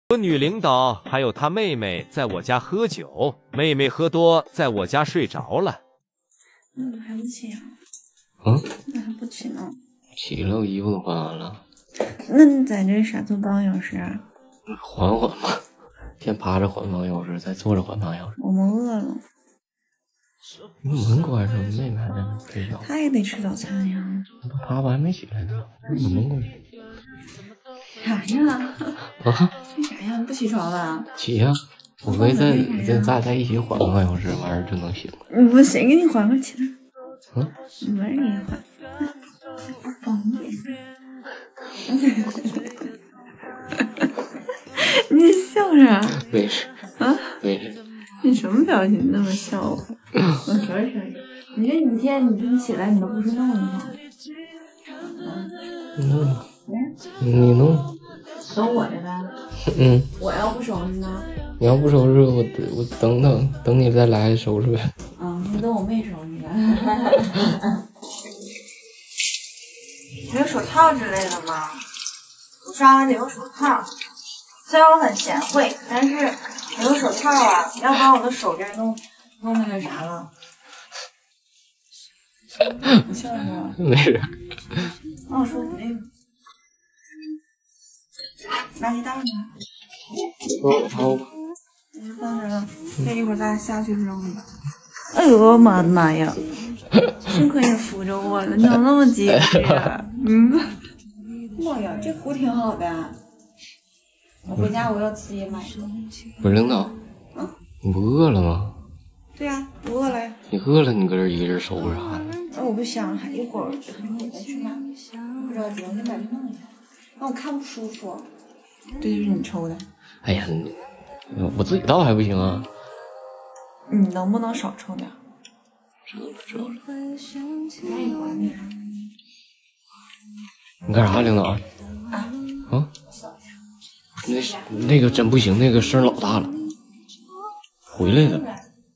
和女领导还有她妹妹在我家喝酒，妹妹喝多在我家睡着了。 那还不起啊？那还不起呢？ 起了，我衣服都换完了。 那你在这啥做半个小时啊？ 缓缓吧，先趴着缓半个小时，再坐着缓半个小时。 我们饿了。 门关上，妹妹还在那睡觉。 他也得吃早餐呀。 他不还没起来呢，门关上。 啥呀？ 啊？ 这啥呀？不起床了？ 起呀！我们咱在一起缓半个小时，完事就能醒了。 我谁给你缓过起来？没人给你缓。不方便。你笑啥？ 没事啊？ 没事。 你什么表情那么笑话？我说什么？你这一天你起来你都不是弄一下。 你弄。 都我的呗。我要不收拾呢？ 你要不收拾，我等你再来收拾呗。 你等我妹收拾呗。没有手套之类的吗？我上来得用手套。虽然我很贤惠，但是没有手套啊，要把我的手这弄那个啥了。你笑什么？ 没事。 那我说你那个垃圾袋呢？ 好。 你放着了，这一会儿咱俩下去扔吧。哎呦我妈呀！幸亏你扶着我了，你怎么那么机智啊？妈呀，这壶挺好的。我回家我要自己买的。 不是领导，你不饿了吗？ 对呀，不饿了呀。 你饿了，你搁这一个人收拾啥呢？ 那我不想，还一会儿我再去买，不着急，我先把这弄一下。那我看不舒服。这就是你抽的。哎呀， 我自己倒还不行啊。 你能不能少抽点？ 知道了。 那一会儿你。 你干啥，领导？那个真不行，那个声老大了。回来的。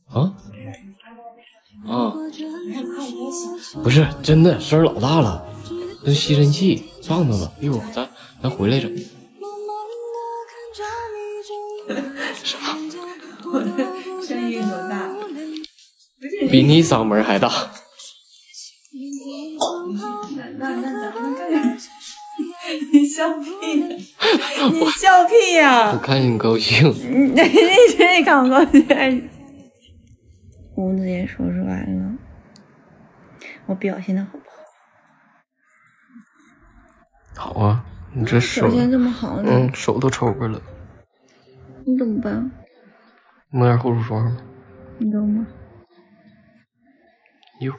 不是真的，声老大了，那吸尘器放那吧。一会儿咱回来整。什么？ 我的声音多大？ 比你嗓门还大。 那咱们看看。你笑屁！你笑屁呀！ 我看你高兴。 你看我高兴。屋子也收拾完了，我表现的好不好？好啊，你这手表现这么好呢？ 手都抽过了。 你怎么办？ 抹点护手霜吧。 你懂吗？ 有。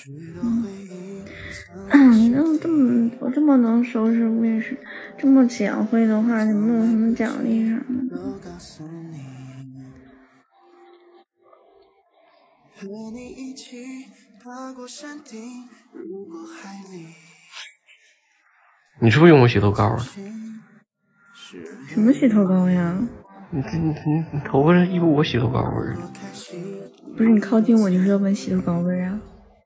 我这么能收拾卫生，这么贤惠的话，你们有什么奖励啥的？ 你是不是用过洗头膏啊？ 什么洗头膏呀？ 你头发上一股洗头膏味儿。 不是你靠近我就是要闻洗头膏味儿啊？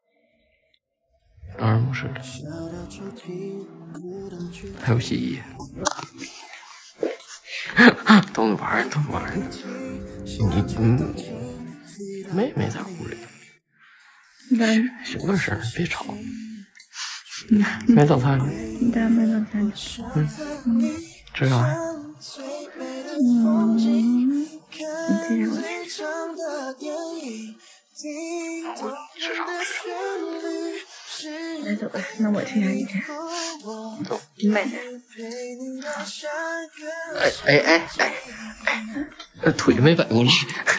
当然不是了，还有洗衣液。逗你玩儿。你妹妹在屋里。小点声，别吵。买早餐。 你带买早餐。 吃啥呀？ 你接着我吃。 吃啥？ 那走吧，那我去还是你去？ 走。 你买的。 腿没摆过来。